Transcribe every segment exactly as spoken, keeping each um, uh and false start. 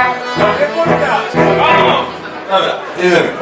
Dobra, jedziemy.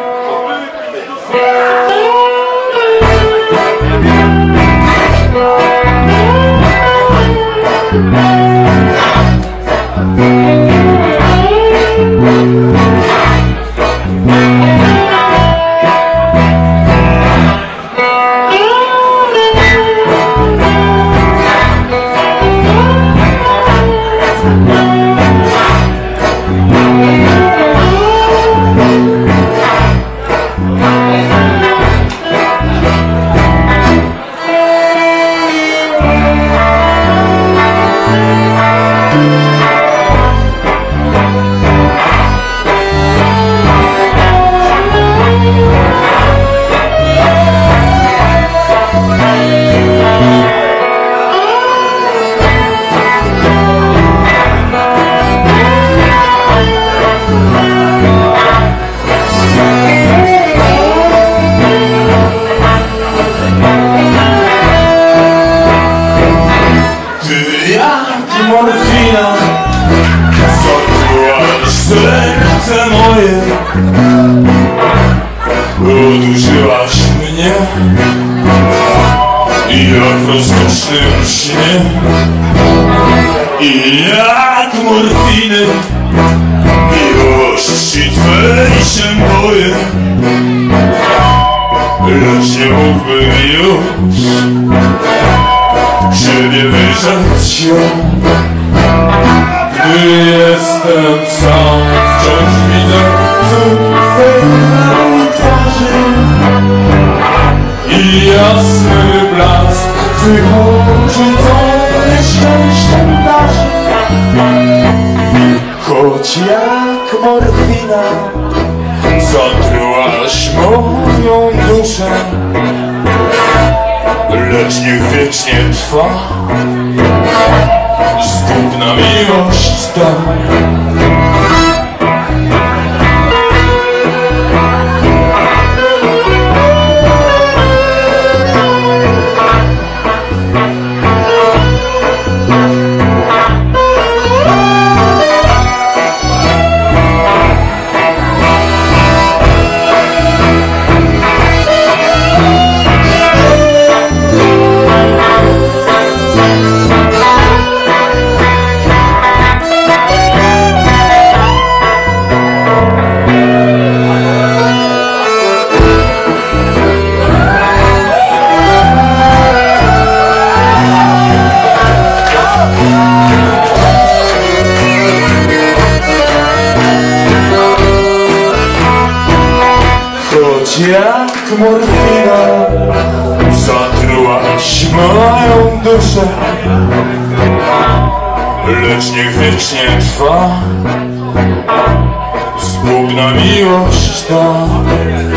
Morfina, zatrułaś serce moje, odurzyłaś mnie jak w rozkosznym śnie. I jak morfiny miłości twej się boję, lecz nie mógłbym już ciebie wyrzec ją. Gdy jestem sam, wciąż widzę cud twej twarzy i jasny blask twych oczu, co mnie szczęściem darzy. Choć jak morfina zatrułaś moją duszę, lecz niech wiecznie trwa zgubna miłość ta. Jak morfina zatrułaś moją duszę, lecz niech wiecznie trwa zgubna miłość ta.